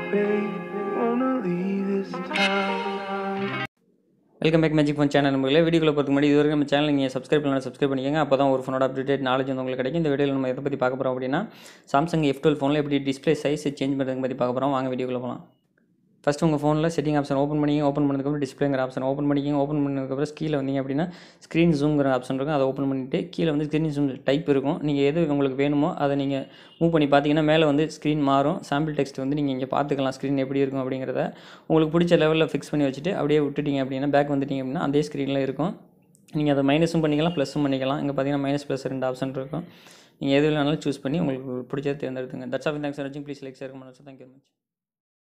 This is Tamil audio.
Welcome back magic phone channel நம்பர்களே. வீடியோக்குள்ள போகிறதுக்கு முன்னாடி இது வரைக்கும் நம்ம சேனல் நீங்கள் சப்ஸ்கிரைப் பண்ணலாம், சப்ஸ்கிரைப் பண்ணிக்கோங்க. அப்போ தான் ஒரு ஃபோனோட அப்டேட் நாலேஜ் வந்து உங்களுக்கு கிடைக்கும். இந்த வீடியோவில் நம்ம எதை பற்றி பார்க்க போகிறோம் அப்படின்னா, சாம்சங் F12 ஃபோனில் எப்படி டிஸ்பிளே சைஸ் சேஞ்ச் பண்ணுறதுக்கு பற்றி பார்க்க போகிறோம். வாங்க வீடியோக்குள்ள போகலாம். ஃபஸ்ட் உங்கள் ஃபோனில் செட்டிங் ஆப்ஷன் ஓப்பன் பண்ணிங்க. ஓப்பன் பண்ணதுக்கப்புறம் டிஸ்பிளேங்கிற ஆப்ஷன் ஓப்பன் பண்ணிக்கிங்க. ஓப்பன் பண்ணதுக்கப்புறம் கீழே வந்தீங்க அப்படின்னா ஸ்க்ரீன் ஜூம்ங்கிற ஆப்ஷன் இருக்கும். அதை ஓப்பன் பண்ணிவிட்டு கீழே வந்து ஸ்க்ரீன் ஜூம் டைப் இருக்கும். நீங்கள் எது உங்களுக்கு வேணுமோ அதை நீங்கள் மூவ் பண்ணி பார்த்தீங்கன்னா மேலே வந்து ஸ்க்ரீன் மாறும். சாம்பிள் டெக்ஸ்ட் வந்து நீங்கள் இங்கே பார்த்துக்கலாம் ஸ்க்ரீன் எப்படி இருக்கும் அப்படிங்கிறத. உங்களுக்கு பிடிச்ச லெவலில் ஃபிக்ஸ் பண்ணி வச்சுட்டு அப்படியே விட்டுட்டீங்க அப்படின்னா பேக் வந்துட்டீங்க அப்படின்னா அதே ஸ்க்ரீனில் இருக்கும். நீங்கள் அதை மைனஸும் பண்ணிக்கலாம், ப்ளஸும் பண்ணிக்கலாம். இங்கே பார்த்தீங்கன்னா மைனஸ் ப்ளஸ் 2 ஆப்ஷன் இருக்கும். நீங்கள் எது வேணாலும் சூஸ் பண்ணி உங்களுக்கு பிடிச்சதை தேர்ந்தெடுத்துங்க. That's all. தேங்க்ஸ் ஃபார் வாட்சிங். Please like, share, comment. Thank you very much.